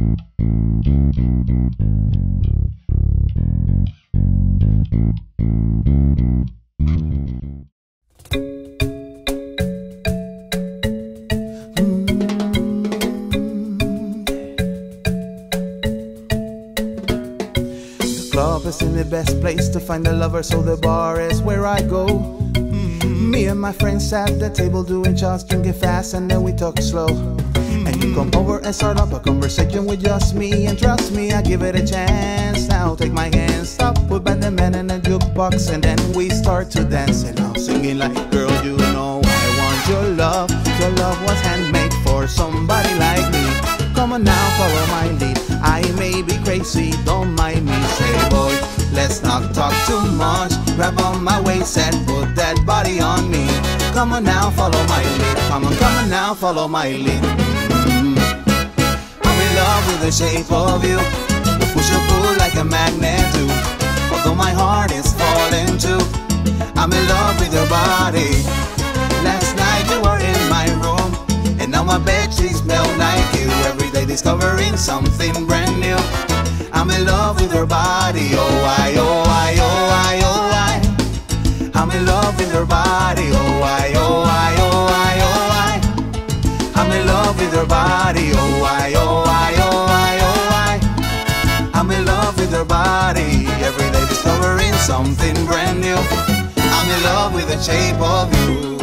Club isn't the best place to find a lover, so the bar is where I go. Me and my friends at the table doing shots, drinking fast, and then we talk slow. And you come over and start up a conversation with just me, and trust me, I give it a chance. Now take my hand, stop, put back the man in a jukebox, and then we start to dance. And I'm singing like, girl, you know I want your love. Your love was handmade for somebody like me. Come on now, follow my lead. I may be crazy, don't mind me. Say, boy, let's not talk too much. Grab on my waist and put that body on me. Come on now, follow my lead. Come on now, follow my lead. I'm in love with the shape of you. We push and pull like a magnet do. Although my heart is falling too, I'm in love with your body. Last night you were in my room, and now my bedsheets smell like you. Every day discovering something brand new. I'm in love with your body. Oh I, oh I, oh I, oh I. I'm in love with your body. Oh I, oh I, oh I, oh I. I'm in love with your body. Oh I, oh I, oh I, oh I. I'm in love with your body. Every day discovering something brand new. I'm in love with the shape of you.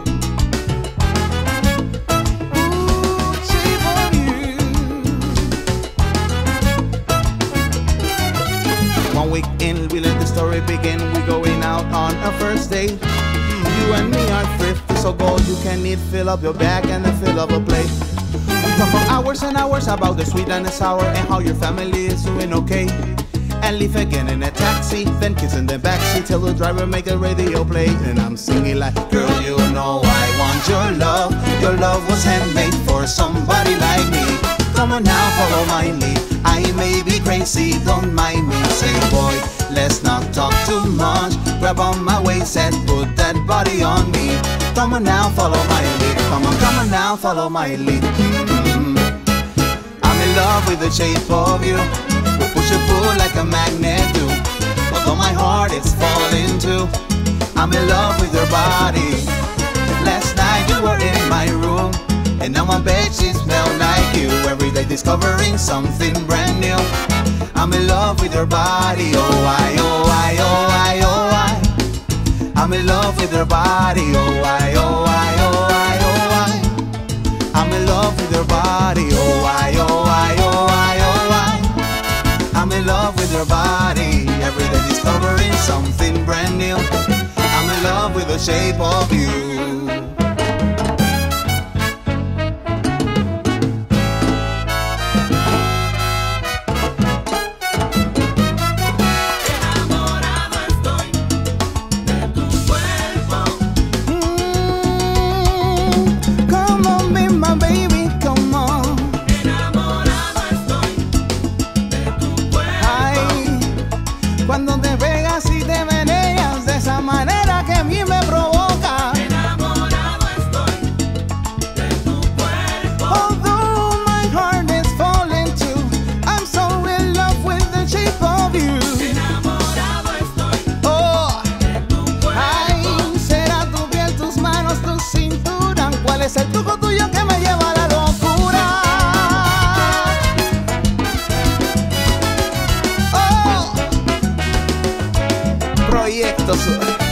One week in, we let the story begin. We going out on a first date. You and me are thrifty, so go you can eat. Fill up your bag and then fill up a plate. We talk for hours and hours about the sweet and the sour, and how your family is doing okay. And leave again in a taxi, then kiss in the backseat till the driver make a radio play. And I'm singing like, girl, you know I want your love. Your love was handmade for somebody like me. Come on now, follow my lead. I may be crazy, don't mind me. Say, boy, let's not talk too much. Grab on my waist and put that body on me. Come on now, follow my lead. Come on now, follow my lead. I'm in love with the shape of you. We push and pull like a magnet do. Although my heart is falling too, I'm in love with your body. Last night you were in my room, and now my bedsheets smell like you. Every day discovering something brand new. I'm in love with your body. Oh I, oh I, oh I, oh I. I'm in love with your body. Oh I, oh I, oh I, oh I. I'm in love with your body. Oh I, oh I, oh I, oh I. I'm in love with your body. Every day discovering something brand new. I'm in love with the shape of you. Cuando te pegas y te meneas de esa manera que a mí me provoca. Enamorado estoy de tu cuerpo. Although my heart is falling too, I'm so in love with the shape of you. Enamorado estoy Oh, de tu cuerpo. ay, será tu piel, tus manos, tu cintura. ¿Cuál es el truco tuyo que me lleva a la locura? Proyecto Sur.